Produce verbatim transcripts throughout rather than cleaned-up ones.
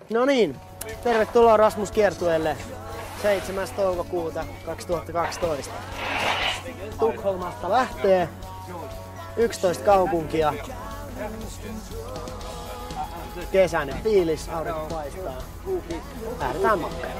No niin, tervetuloa Rasmus kiertueelle seitsemäs toukokuuta kaksituhattakaksitoista. Tukholmasta lähtee yksitoista kaupunkia. Kesäinen fiilis, aurinko paistaa. Lähdetään matkaan.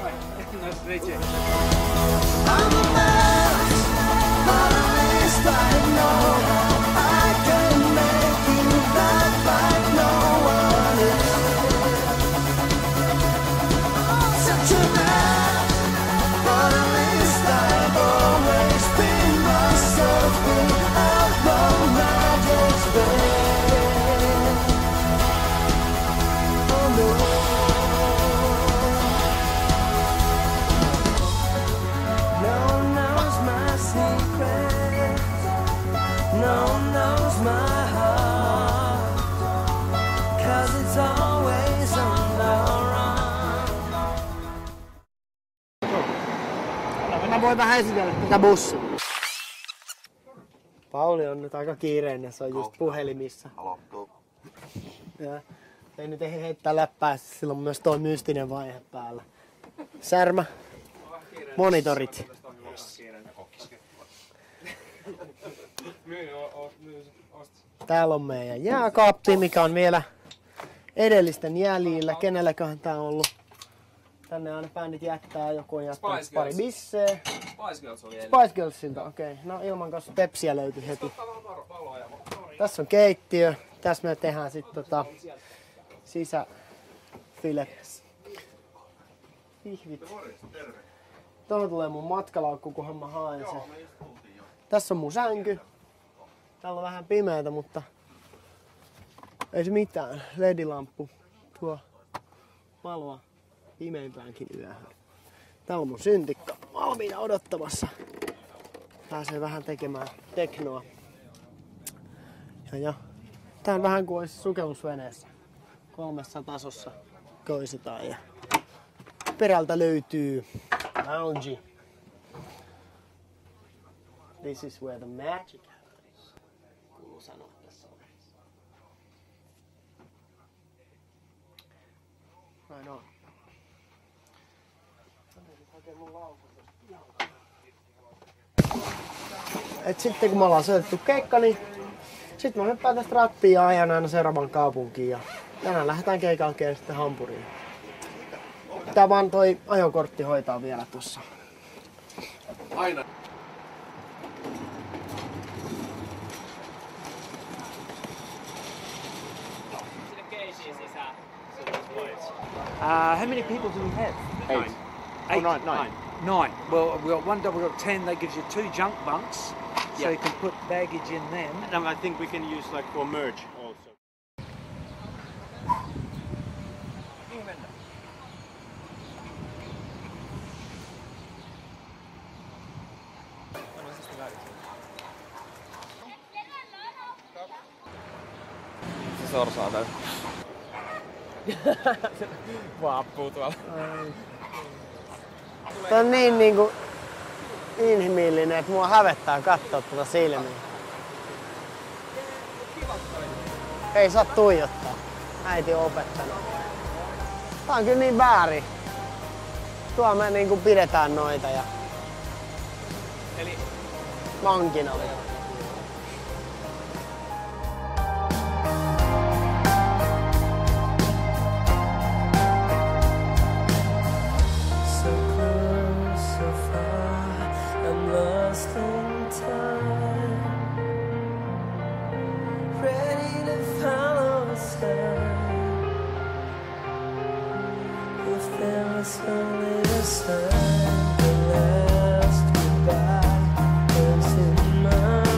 Mä voin vähän esitellä tätä bussia. Pauli on nyt aika kiireinen, se on just puhelimissa. Ja ei nyt ehdi heittää läppää, sillä on myös tuo mystinen vaihe päällä. Särmä, monitorit. Täällä on meidän jääkaappi, mikä on vielä edellisten jäljillä. Kenelläköhän tää on ollut? Tänne aina bändit jättää, joku on jättänyt pari bisseä. Spice Girls oli Spice Girlsilta, okei. Okay. No ilman kanssa Pepsiä löytyi heti. Tässä on keittiö. Tässä me tehdään sitten tota sisäfilet. Pihvit. Tuohon tulee mun matkalaukku, kunhan mä haen sen. Tässä on mun sänky. Täällä on vähän pimeätä, mutta ei se mitään. L E D-lamppu tuo valoa pimeimpäänkin yöhön. Täällä on mun syntikka valmiina odottamassa. Pääsee vähän tekemään teknoa. Ja, ja. Tää on vähän kuin olisi sukellusveneessä. Kolmessa tasossa koisitaan. Ja perältä löytyy lounge. This is where the magic happens. Kuuluu sanoa tässä ohjeessa. Right on. Et sitten kun me ollaan soitettu keikka, niin sitten mä hyppään tästä rattiin ja ajan aina seuraavan kaupunkiin. Ja tänään lähdetään keikalkeen sitten Hampuriin. Tää vaan toi ajokortti hoitaa vielä tossa. Aina. Uh, how many people do we have? Eight. Eight. Oh, nine, nine. Nine. Well, we've got one double, we've got ten. That gives you two junk bunks, so Yeah. you can put baggage in them. And I think we can use like for merge also. Se sorsaa täysin. Vaappuu tuolla. Tää on niin niinku inhimillinen, että mua hävettää katsoa tuota silmiä. Ei saa tuijottaa. Äiti on opettanut. Tää on kyllä niin väärin. Tuo me niinku pidetään noita ja Eli vankina. Only a sign, the last goodbye is in my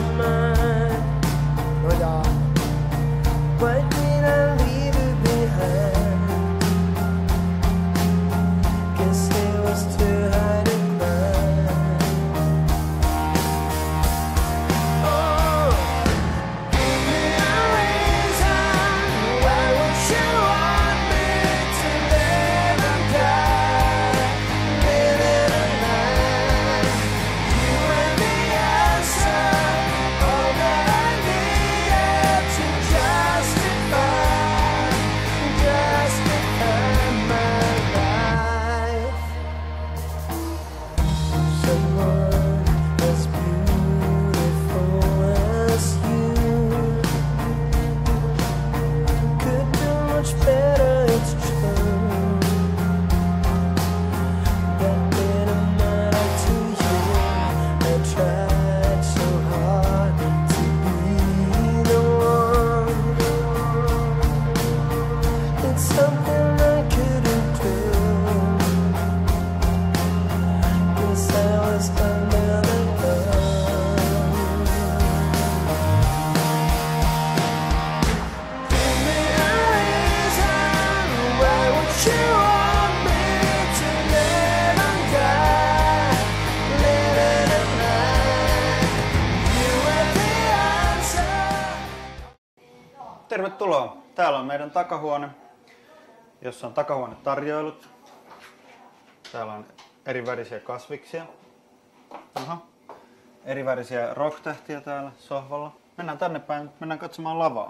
Tervetuloa! Täällä on meidän takahuone, jossa on takahuonetarjoilut. Täällä on erivärisiä kasviksia. Aha. Erivärisiä rock-tähtiä täällä sohvalla. Mennään tänne päin, mennään katsomaan lavaa.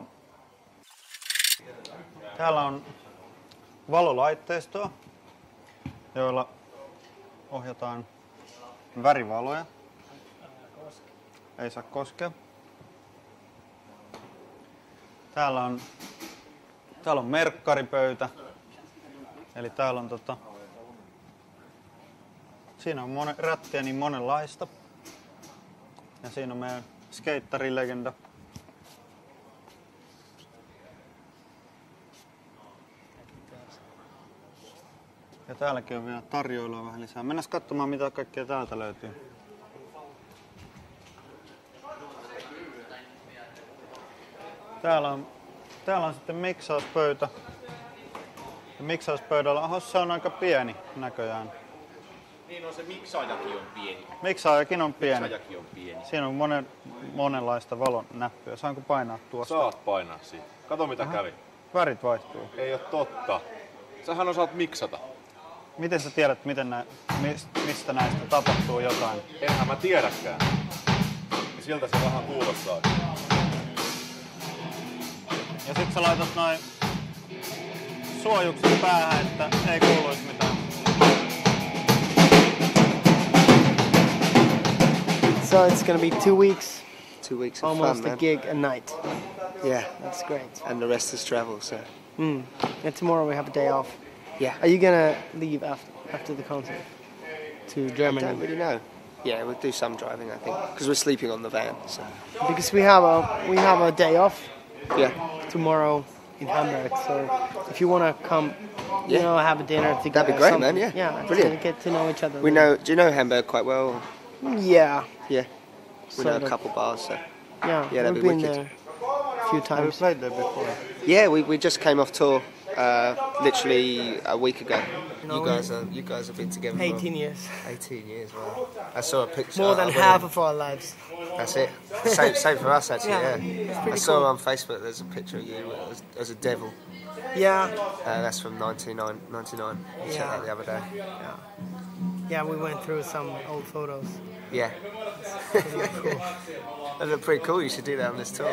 Täällä on valolaitteistoa, joilla ohjataan värivaloja. Ei saa koskea. Täällä on, täällä on merkkaripöytä. Eli täällä on tota, siinä on monen, rättiä niin monenlaista. Ja siinä on meidän skeittarilegenda. Ja täälläkin on vielä tarjoilua vähän lisää. Mennään katsomaan mitä kaikkea täältä löytyy. Täällä on, täällä on sitten miksauspöytä. Ja miksauspöydällä, oho, se on aika pieni näköjään. Niin on, se miksaajakin on pieni. Miksaajakin on pieni. Miksaajakin on pieni. Siinä on monen, monenlaista valon näppyä. Saanko painaa tuosta? Saat painaa siitä. Kato mitä Aha. kävi. Värit vaihtuu. Ei oo totta. Sähän osaat miksata. Miten sä tiedät, miten nä, mistä näistä tapahtuu jotain? Enhän mä tiedäkään. Ja siltä se vähän kuulostaa. Ja sit sä laitat noin suojukset päähän, että ei kuuluisi mitään. So it's gonna be two weeks. Two weeks of Almost fun, a man. gig a night. Yeah, That's great. and the rest is travel. So Mm. And tomorrow we have a day off. yeah, Are you gonna leave after after the concert to I Germany? don't really know. Yeah, we'll do some driving, I think, because we're sleeping on the van. So Because we have a we have a day off yeah, tomorrow in Hamburg. So if you wanna come, you Yeah. know, have a dinner together. That'd be great, something. man, yeah. Yeah, Brilliant. to get to know each other. we know. Do you know Hamburg quite well? Yeah. Yeah, we know Sort a of. couple bars. So Yeah. Yeah, that'd We've be been wicked. there a few Have you times. played there before? yeah, we, we just came off tour uh, literally a week ago. You guys are you guys have been together eighteen years. for eighteen years. Wow. I saw a picture. More I than went half on- of our lives. That's it. Same, same for us actually. Yeah, Yeah, it's pretty I saw cool. on Facebook. There's a picture of you as, as a devil. Yeah. Uh, that's from nineteen ninety-nine. I checked Yeah. that the other day. Yeah, we went through some old photos. Yeah. That looked pretty cool. You should do that on this tour.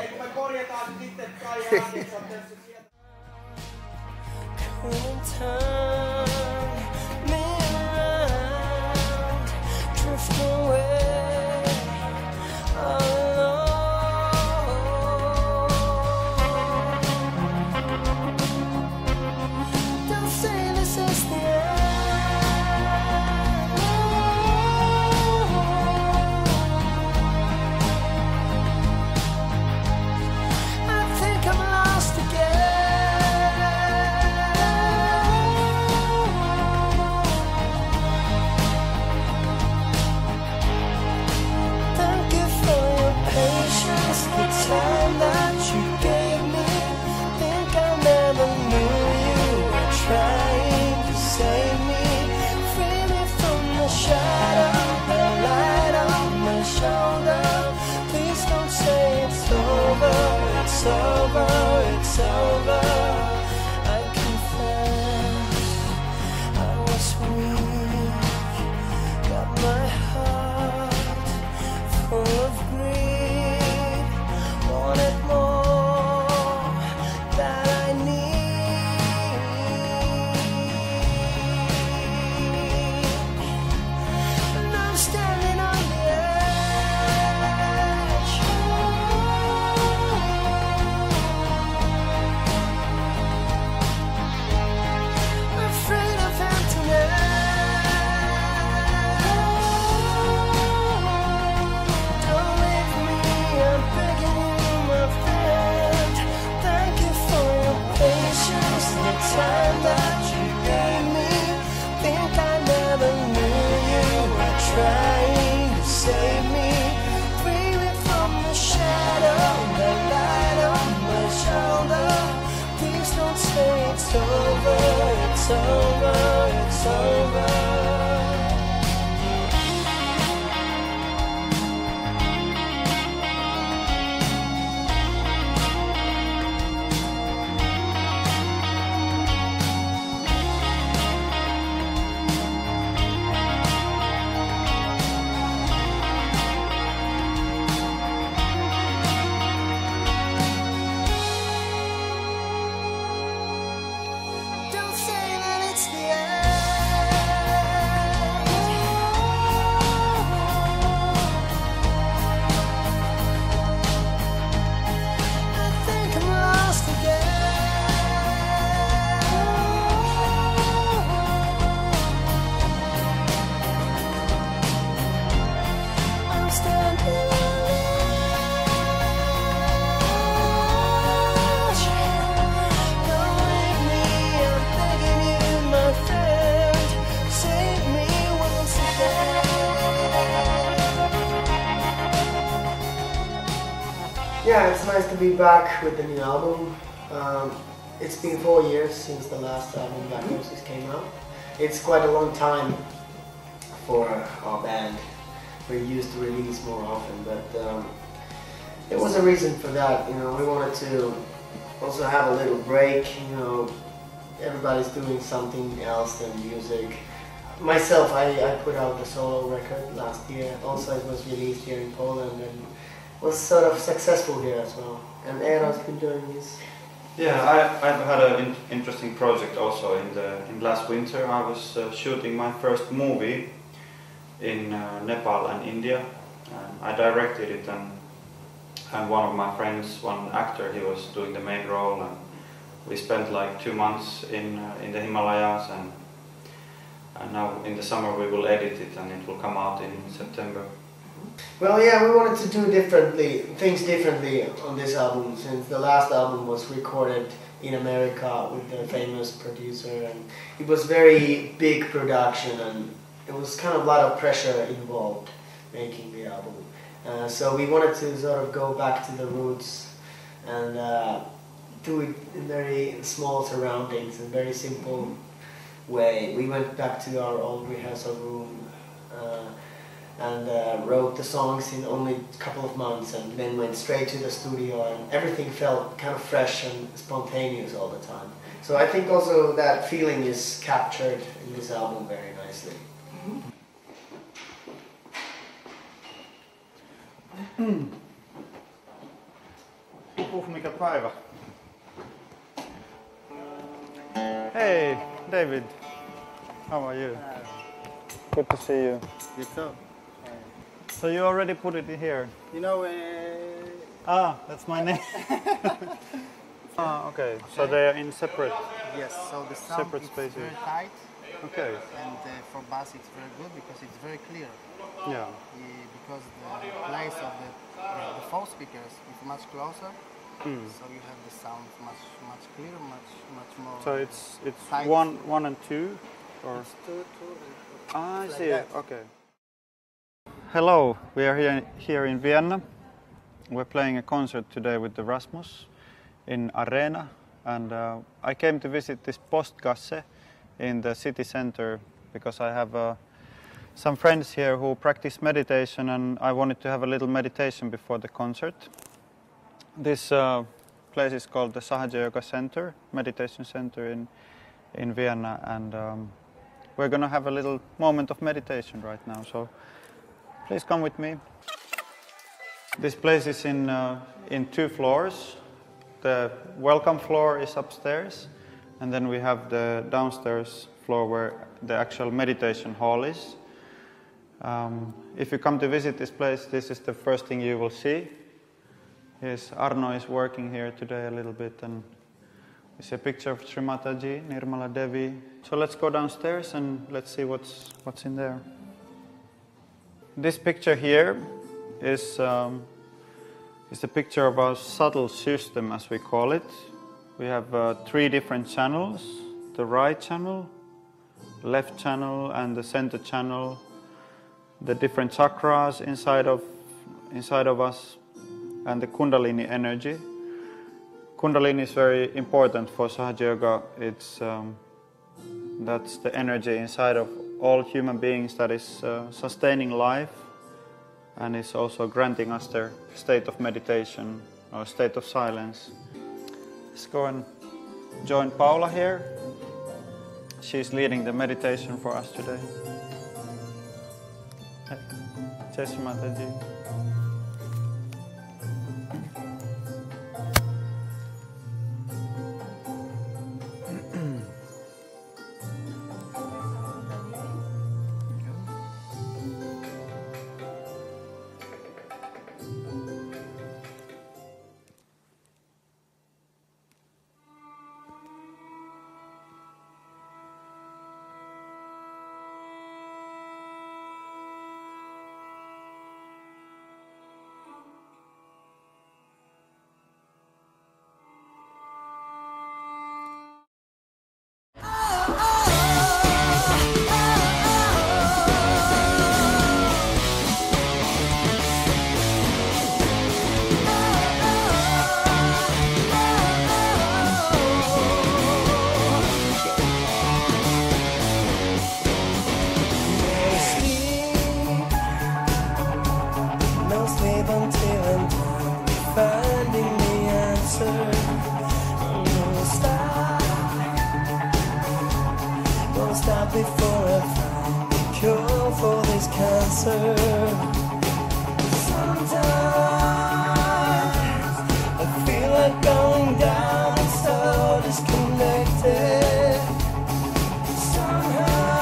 nice to be back with the new album. Um, it's been four years since the last album, Black Roses, came out. It's quite a long time for our band. We're used to release more often, but um, there was a reason for that. You know, we wanted to also have a little break. You know, everybody's doing something else than music. Myself, I, I put out the solo record last year. Also, it was released here in Poland and was sort of successful here as well. And Eero's been doing his. Yeah, I, I've had an in interesting project also. In the in last winter, I was uh, shooting my first movie in uh, Nepal and India. Um, I directed it, and and one of my friends, one actor, he was doing the main role, and we spent like two months in uh, in the Himalayas, and and now in the summer we will edit it, and it will come out in September. Well, yeah, we wanted to do differently, things differently on this album, since the last album was recorded in America with the famous producer, and it was very big production, and it was kind of a lot of pressure involved making the album. Uh, so we wanted to sort of go back to the roots and uh, do it in very small surroundings and very simple way. We went back to our old rehearsal room uh, and uh, wrote the songs in only a couple of months, and then went straight to the studio, and everything felt kind of fresh and spontaneous all the time. So I think also that feeling is captured in this album very nicely. Uh, mikä päivä? Hey, David. How are you? Good to see you. You too. So you already put it in here? You know, uh, Ah, that's my name. Ah, okay. So they are in separate. yes, so the sound Separate is spaces. very tight, Okay. and uh, for bass it's very good because it's very clear. Yeah. Uh, because the place of the, uh, the four speakers is much closer, so you have the sound much much clearer, much much more. So it's it's tight. one one and two, or It's two, two, uh, ah, I like see. that. Okay. Hello, we are here here in Vienna. We're playing a concert today with the Rasmus in Arena, and uh, I came to visit this Postgasse in the city center because I have uh, some friends here who practice meditation, and I wanted to have a little meditation before the concert. This uh, place is called the Sahaja Yoga Center, meditation center in in Vienna, and um, we're going to have a little moment of meditation right now. So please come with me. This place is in uh, in two floors. The welcome floor is upstairs, and then we have the downstairs floor where the actual meditation hall is. Um, if you come to visit this place, this is the first thing you will see. Yes, Arno is working here today a little bit, and we see a picture of Sri Mataji, Nirmala Devi. So let's go downstairs and let's see what's what's in there. This picture here is um, is a picture of our subtle system, as we call it. We have uh, three different channels: the right channel, left channel, and the center channel. The different chakras inside of inside of us, and the Kundalini energy. Kundalini is very important for Sahaja Yoga. It's um, that's the energy inside of all human beings that is uh, sustaining life, and is also granting us their state of meditation or state of silence. Let's go and join Paula here. She's leading the meditation for us today. Jai Shri Mataji. before I find a cure for this cancer. Sometimes I feel like going down and so disconnected. Somehow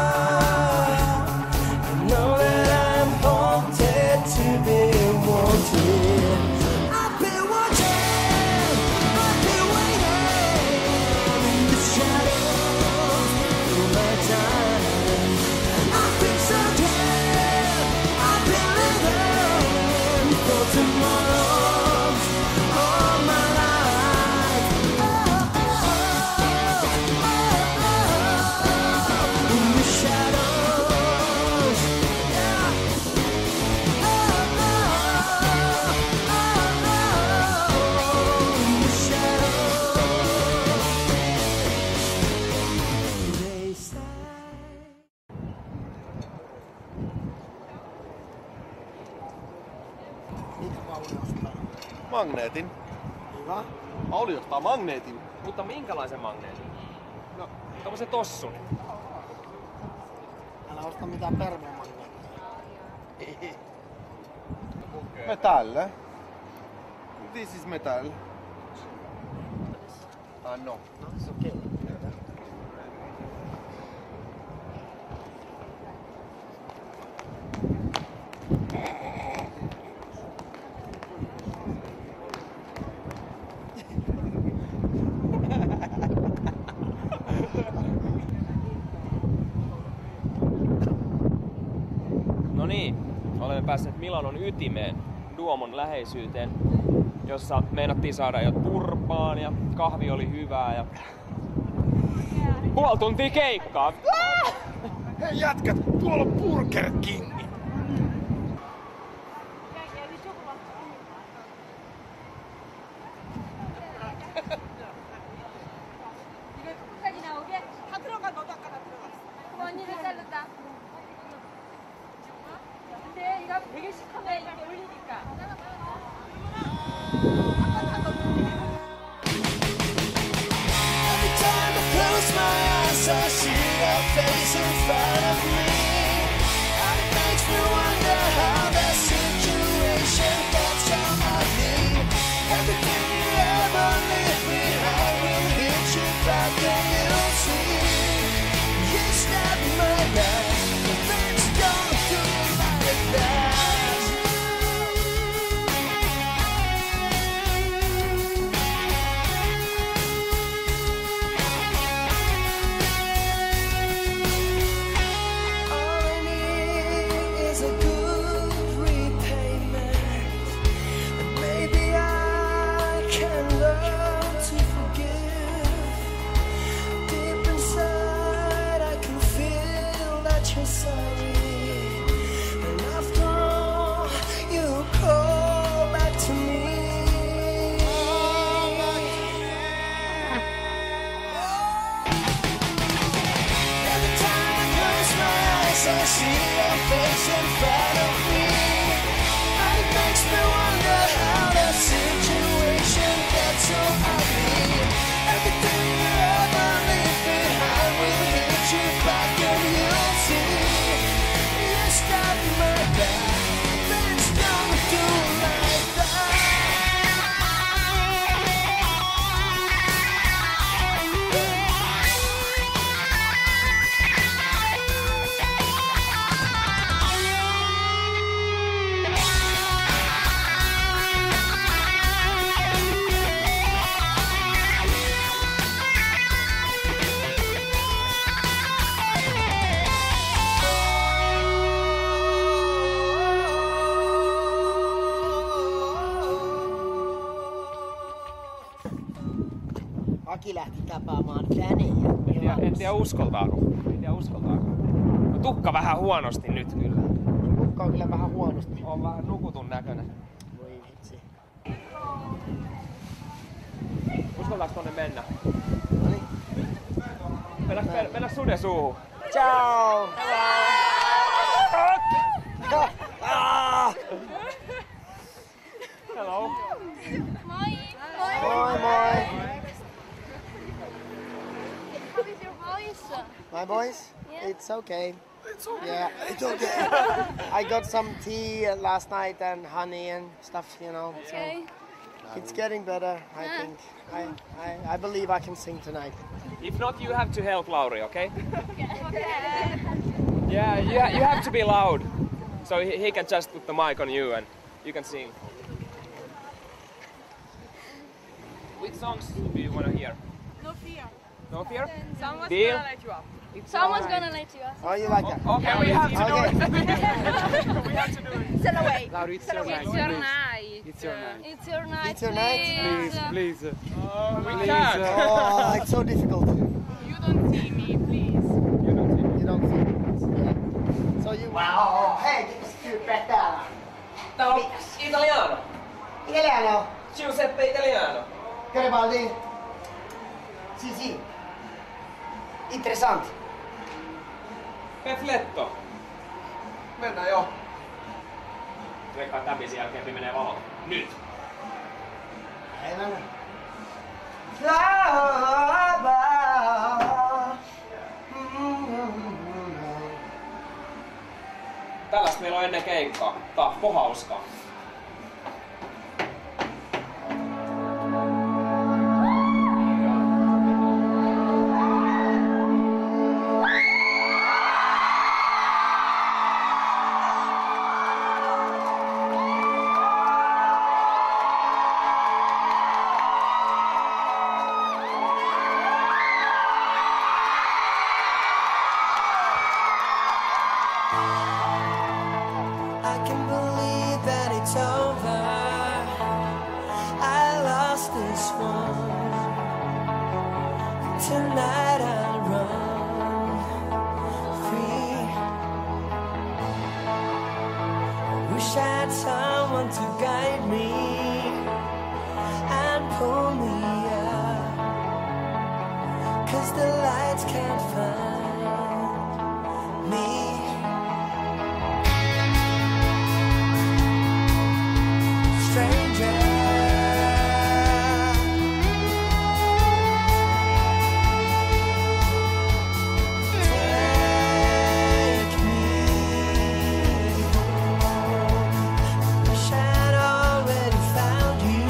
I know that I'm haunted to be wanted. I've been watching, I've been waiting in the shadows through my time. I've been so dead, I've been living for tomorrows all my life. Oh, oh, oh, oh, oh, in the shadows, yeah. Oh, oh, oh, oh, in the shadows. They say. Magneetin. Hyvä. Auli ostaa magneetin. Mutta minkälaisen magneetin? No, tommosen tossun. Älä osta mitään permomagneettia. Metal. This is metal. Ah no. No, it's okay. No niin, olemme päässeet Milanon ytimeen, Duomon läheisyyteen, jossa meinattiin saada jo turpaan ja kahvi oli hyvää ja puoli tuntia keikkaa. Hei jätkät, tuolla on Burger King. 끝까지 나오게 다 들어가. 너도 아까 다 들어갔어. 그럼 언니를 자른다. 근데 이거 되게 시커매 이렇게 올리니까. Every time I close my eyes, I see your face in front of me. And it makes me wonder how that situation got so ugly. Everything you ever leave behind will hit you back and you'll see. You stabbed my life, but things don't do like that. All I need is a good repayment, and maybe I can learn to forgive. Deep inside, I can feel that you're sorry, and after all, you call back to me. Every time I close my eyes, I see your face in front of me. And it makes me wonder how that situation got so ugly. Everything you ever leave behind will hit you back and you'll see. You stabbed my back, things don't do like that. Aki lähti tapaamaan fänejä. En tiedä, en tiedä uskaltaako. En tiedä uskaltaako. No, tukka vähän huonosti nyt kyllä. Tukka on kyllä vähän huonosti. On vähän nukutun näköinen. Voi vitsi. Uskaltaako tonne mennä? Noniin. Mennä, mennä, mennä suden suuhun. Ciao! Hello. Moi. Moi moi! How is your voice? boys? My boys? Yeah. It's okay. It's okay. Yeah, it's okay. I got some tea uh, last night and honey and stuff, you know. Okay. So it's getting better, I Yeah. think. I, I, I believe I can sing tonight. If not, you have to help Lauri, okay? Okay. Yeah, you, ha- you have to be loud. So he, he can just put the mic on you and you can sing. Which songs do you want to hear? No fear. No fear? Someone's Deal? gonna let you up. Someone's gonna let you up. Oh, you like that? Okay, we have to do Okay. it. We have to do it. Send away. Lauri, it's your night. It's your night. It's your night. It's your night. It's your night? Please, please. Oh, we Please, can't. uh, Oh, it's so difficult. You don't see me, please. You don't see. You don't see. Yeah. So you... Wow, hei, tyyppää täällä. Tää on italiano. Italiano. Giuseppe Italiano. Garibaldi. Sì, sì. Interessante. Perfetto. Mennään jo. Veikkaan tämän biisin jälkeen pimenee valo. Nyt. Ei mennä. Tällaista meillä on ennen keikkaa. Tappo hauskaa. I can believe that it's over. I lost this one. Tonight I'll run free. I wish I had someone to guide me and pull me up, 'cause the lights can't find me. Stranger, take me home. Wish I'd already found you.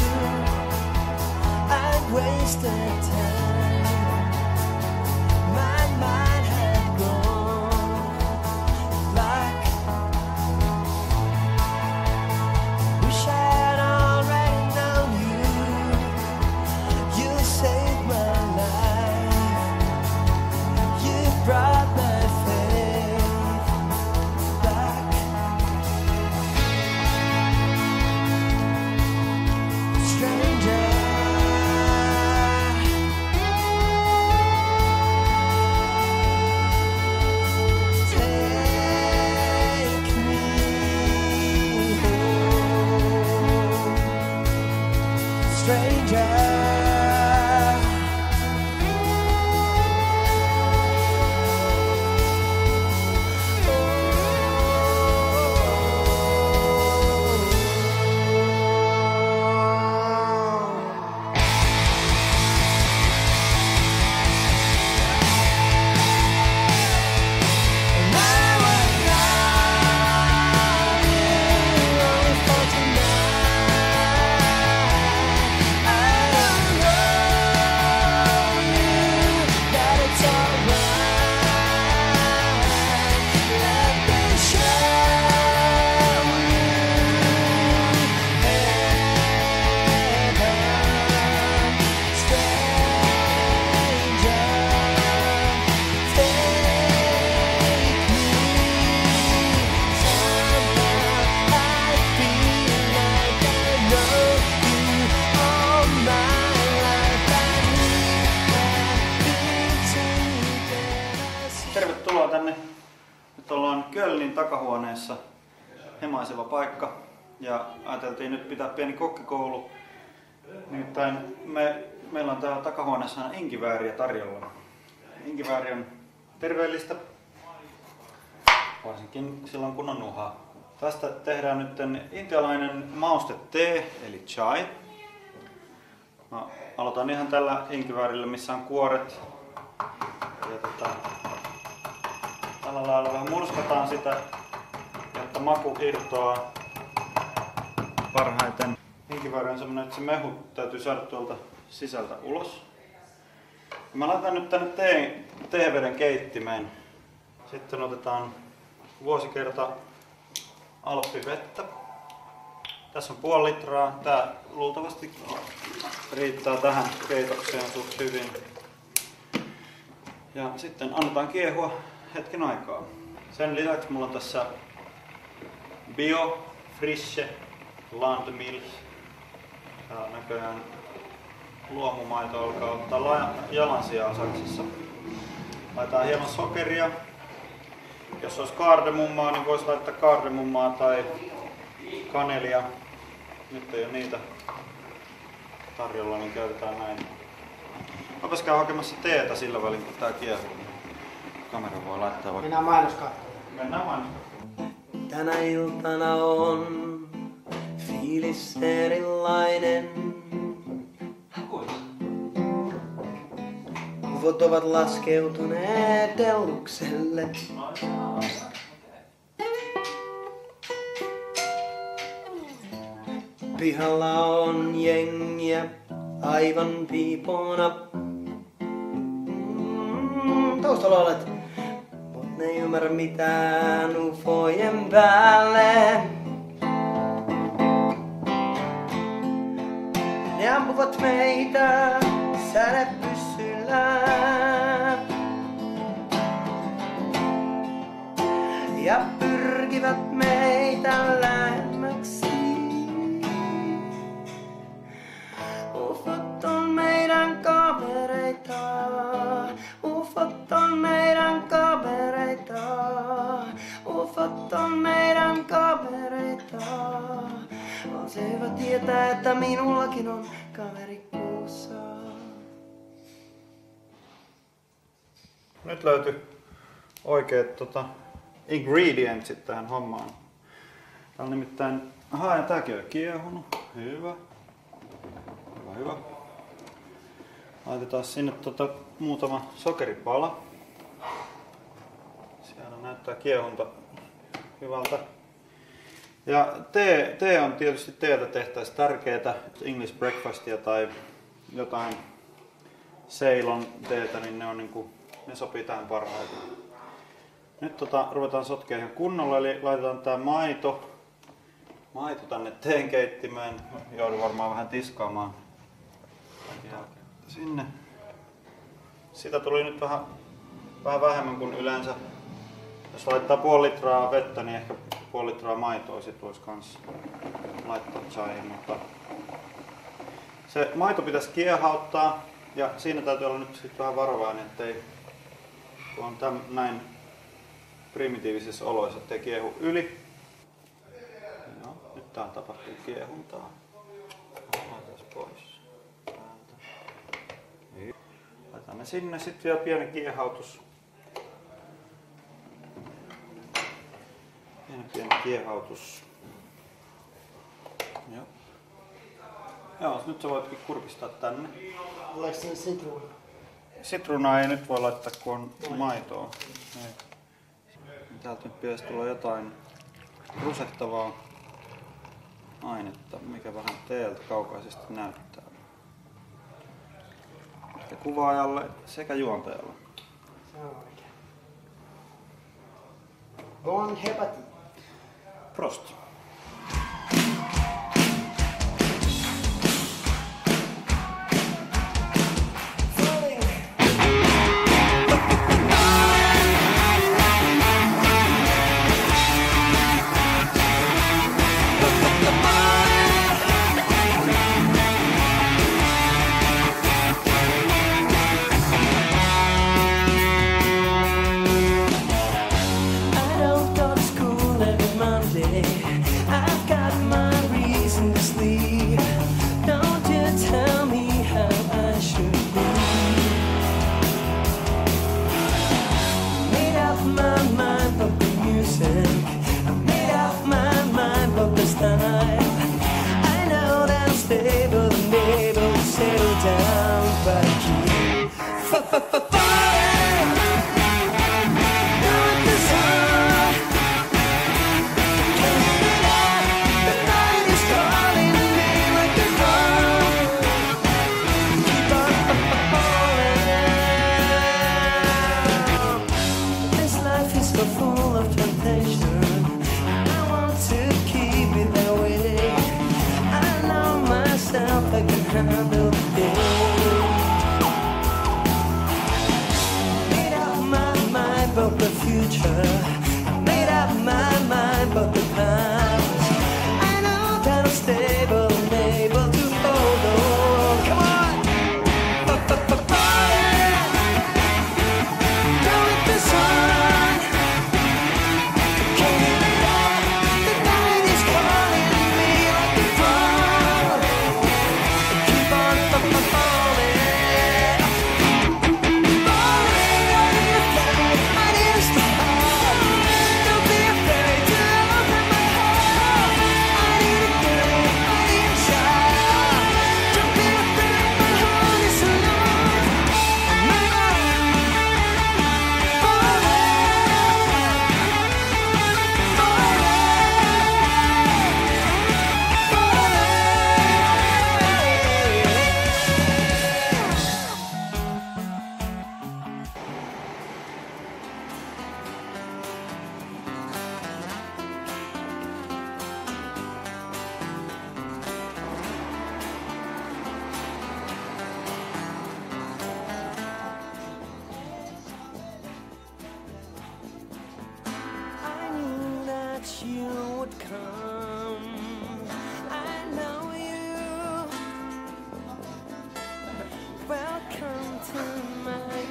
I'd wasted time. My mind had gone black. Wish I'd already known you. You saved my life. You brought my faith back. Stranger, take me home. Stranger, and I was not only for tonight. I don't know you, that it's alright. Let me show you heaven. Stranger, take me. Somehow I feel like I know you all my life, and we have been together. Tervetuloa tänne. Nyt ollaan Kölnin takahuoneessa. Hemaiseva paikka. Ja ajateltiin nyt pitää pieni kokkikoulu. Nimittäin me, meillä on täällä takahuoneessa inkivääriä tarjolla. Inkivääri on terveellistä. Varsinkin silloin kun on nuhaa. Tästä tehdään nyt intialainen maustetee eli chai. Mä aloitan ihan tällä inkiväärillä, missä on kuoret Ja tota, tällä lailla vähän murskataan sitä, jotta maku irtoaa parhaiten. Hinkivaari on semmonen, että se mehu täytyy saada tuolta sisältä ulos. Mä laitan nyt tänne teen, teeveden keittimeen. Sitten otetaan vuosikerta alppivettä. Tässä on puoli litraa. Tää luultavasti riittää tähän keitokseen suht hyvin. Ja sitten annetaan kiehua hetken aikaa. Sen lisäksi mulla on tässä Bio Frische Landmilch. Tää näköjään luomumaito alkaa ottaa jalansijaa Saksassa. Laitetaan hieman sokeria. Jos olisi kaardemummaa, niin voisi laittaa kaardemummaa tai kanelia. Nyt ei ole niitä tarjolla, niin käytetään näin. Mäpäs käyn hakemassa teetä sillä välin, kun tää kiehuu. Kamera voi laittaa vaikka. Mennään mainoskattoon. Mennään mainoskattoon. Tänä iltana on fiilis erilainen. Uvot ovat laskeutuneet Ellukselle. Pihalla on jengiä aivan piipona. Mm, taustalla olet, mut ne ei ymmärrä mitään ufojen päälle. Ne ampuvat meitä sädepyssyllä ja pyrkivät meitä lähemmäksi. Ufot on meidän kavereita, ufot on meidän kavereita, ufot on meidän kavereita. On se hyvä tietää, että minullakin on kaveri kuussa. Nyt löytyi oikeat tota, ingredientsit tähän hommaan. Täällä nimittäin, ahaa, ja tääkin on kiehunut. Hyvä. Hyvä, hyvä. Laitetaan sinne tota, muutama sokeripala. Siellä näyttää kiehunta hyvältä. Ja tee, tee on tietysti teiltä tehtäisiin tärkeää. English breakfastia tai jotain Ceylon teetä, niin ne, on niinku, ne sopii tähän parhaiten. Nyt tota, ruvetaan sotkemaan ihan kunnolla, eli laitetaan tää maito, maito tänne teen keittimeen. Joudun varmaan vähän tiskaamaan. Ja sinne. Sitä tuli nyt vähän, vähän vähemmän kuin yleensä. Jos laittaa puoli litraa vettä, niin ehkä puoli litraa maitoa sit voisi kans laittaa chaihin, mutta se maito pitäisi kiehauttaa ja siinä täytyy olla nyt sit vähän varovainen, ettei kun on täm, näin primitiivisissä oloissa, ettei kiehu yli. No, nyt tää tapahtuu kiehuntaa. Laitetaan pois. Laitetaan ne sinne, sitten vielä pieni kiehautus. Pieni pieni kiehautus. Joo. Joo, nyt sä voitkin kurkistaa tänne. Tuleeko sinne sitruuna? Sitruunaa ei nyt voi laittaa, kun on maitoa. Ei. Täältä nyt pitäisi tulla jotain rusehtavaa ainetta, mikä vähän teeltä kaukaisesti näyttää. Ja kuvaajalle sekä juontajalle. Se on oikein. Bon appetit. Prost. I don't go to school every Monday.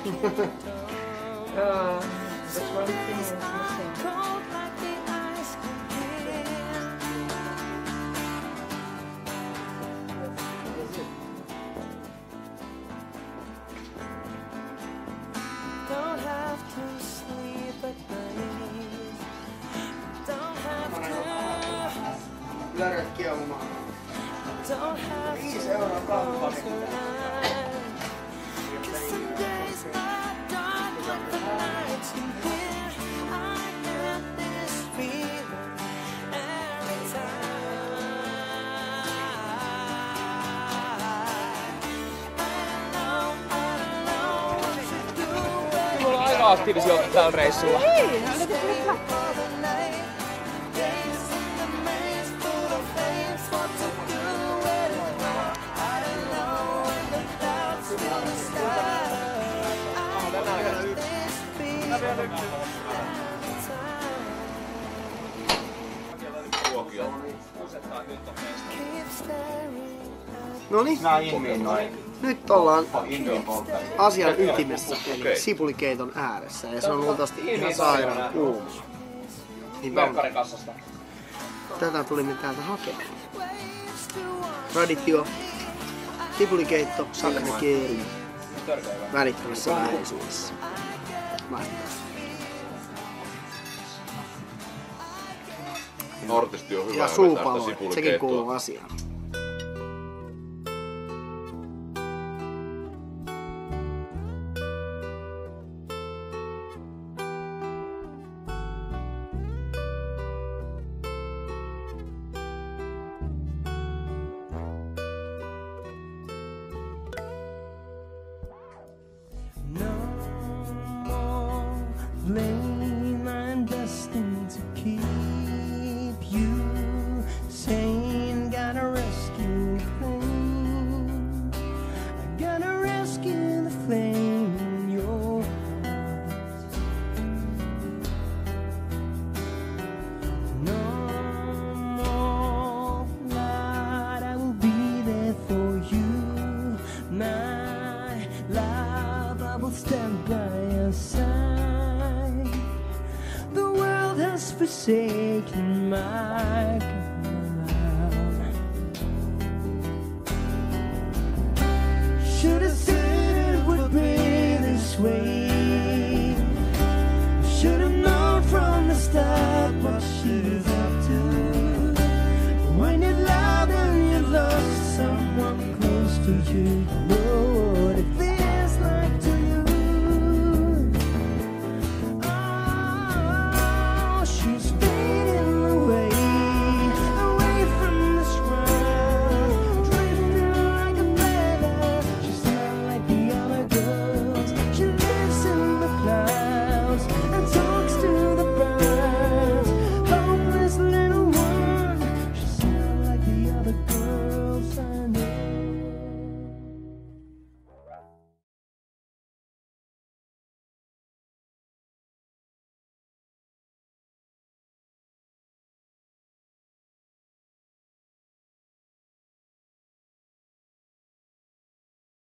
Uh, that's one thing is missing. Don't have to sleep at night. Don't have to. Löröt kiehumaan. Don't have Viisi to euroa close kahvipakki. your eyes. 'Cause some days are dark, but the nights can clear. I get this feeling every time. I know, I know what to do. Me ollaan aika aktiivisia oltu täällä reissulla. Noniin, nyt ollaan asian ytimessä, eli sipulikeiton ääressä, ja se on luultavasti ihan sairaan kuuma. Niin on. Tätä tulimme täältä hakemaan. Traditio, sipulikeitto, sakrekeeri, välittömässä läheisyydessä. Mainitaan. Nortisti on hyvä. Ja suupalo, sekin kuuluu asiaan. Blame, I'm destined to keep you sane. Gotta rescue the flame. I gotta rescue the flame in your heart. No more light, I will be there for you. My love, I will stand by your side. Forsaken my